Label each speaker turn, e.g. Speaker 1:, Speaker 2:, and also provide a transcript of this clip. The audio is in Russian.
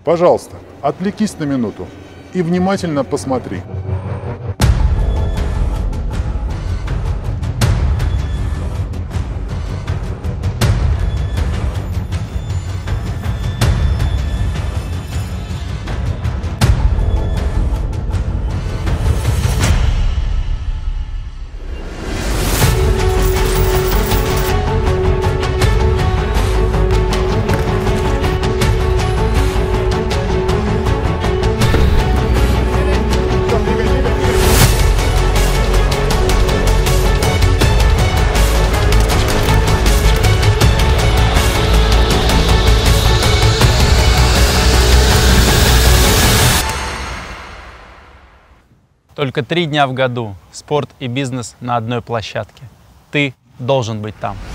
Speaker 1: Пожалуйста, отвлекись на минуту и внимательно посмотри.
Speaker 2: Только 3 дня в году. Спорт и бизнес на одной площадке. Ты должен быть там.